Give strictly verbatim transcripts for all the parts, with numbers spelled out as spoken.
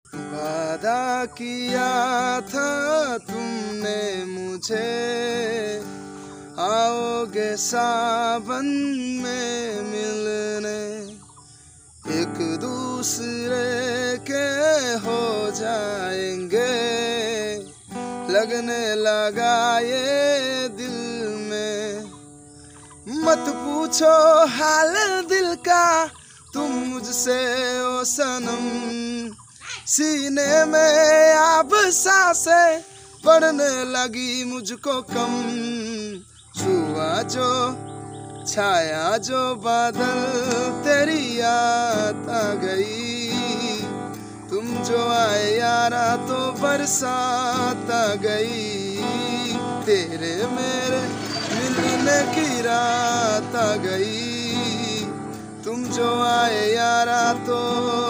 वादा किया था तुमने मुझे, आओगे सावन में मिलने, एक दूसरे के हो जाएंगे, लगने लगा ये दिल में। मत पूछो हाल दिल का तुम मुझसे ओ सनम, सीने में अब सांसें पड़ने लगी मुझको कम। छुआ जो छाया जो बादल तेरी याद आ गई, तुम जो आए यारा तो बरसात आ गई, तेरे मेरे मिलने की रात आ गई, तुम जो आए यारा तो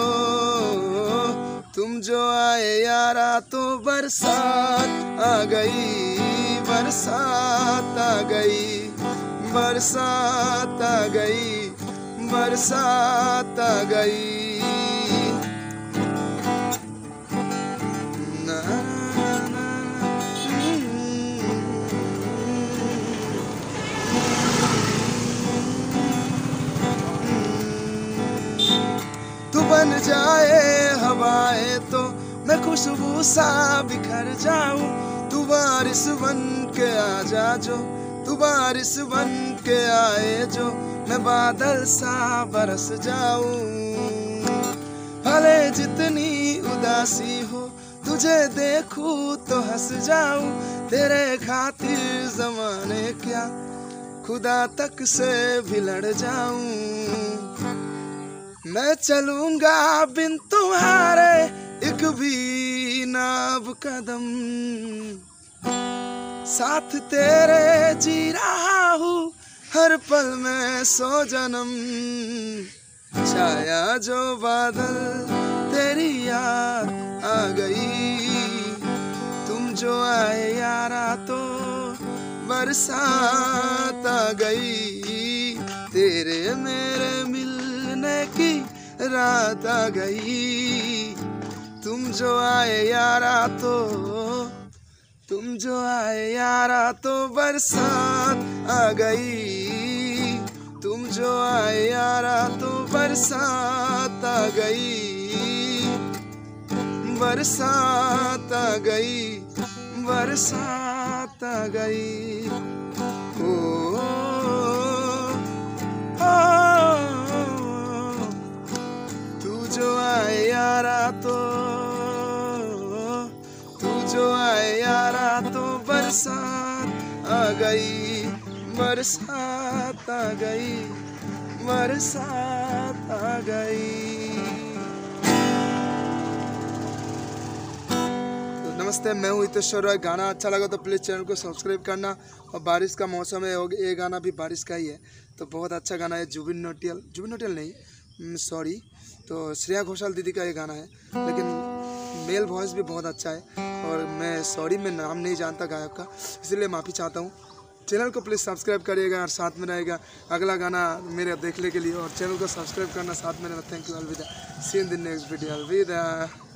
तुम जो आए यारा तो बरसात आ गई, बरसात आ गई, बरसात आ गई, बरसात आ गई। ना, ना, ना, तू बन जाए हवाएं तो मैं खुशबू सा बिखर जाऊं, तू बारिश बन के आ जा जो, तू बारिश बन के आए जो, मैं बादल सा बरस जाऊं। भले जितनी उदासी हो तुझे देखूं तो हंस जाऊं, तेरे खातिर ज़माने क्या खुदा तक से भी लड़ जाऊं। मैं चलूंगा बिन तुम्हारे एक भी नाब कदम, साथ तेरे जी रहा हूँ हर पल में सौ जन्म। छाया जो बादल तेरी याद आ गई, तुम जो आए यारा तो बरसात आ गई, तेरे मेरे मिलने की रात आ गई, तुम जो आए यारा तो तुम जो आए यारा तो बरसात आ गई, तुम जो आए यारा तो बरसात आ गई, बरसात आ गई, बरसात आ गई। ओ, ओ, तू जो आए यारा तो तू जो आए यारा तो बरसात आ गई, बरसात आ गई, बरसात आ गई। तो नमस्ते, मैं हूँ हितेश्वर रॉय। गाना अच्छा लगा तो प्लीज़ चैनल को सब्सक्राइब करना। और बारिश का मौसम है, ये गाना भी बारिश का ही है, तो बहुत अच्छा गाना है। जुबिन नौटियाल जुबिन नौटियाल नहीं सॉरी तो श्रेया घोषाल दीदी का ये गाना है, लेकिन मेल वॉइस भी बहुत अच्छा है। और मैं सॉरी मैं नाम नहीं जानता गायक का, इसलिए माफ़ी चाहता हूँ। चैनल को प्लीज़ सब्सक्राइब करिएगा और साथ में रहेगा अगला गाना मेरे देखने के लिए, और चैनल को सब्सक्राइब करना साथ में रहना। थैंक यू, अलविदा, see in the next video, अलविदा।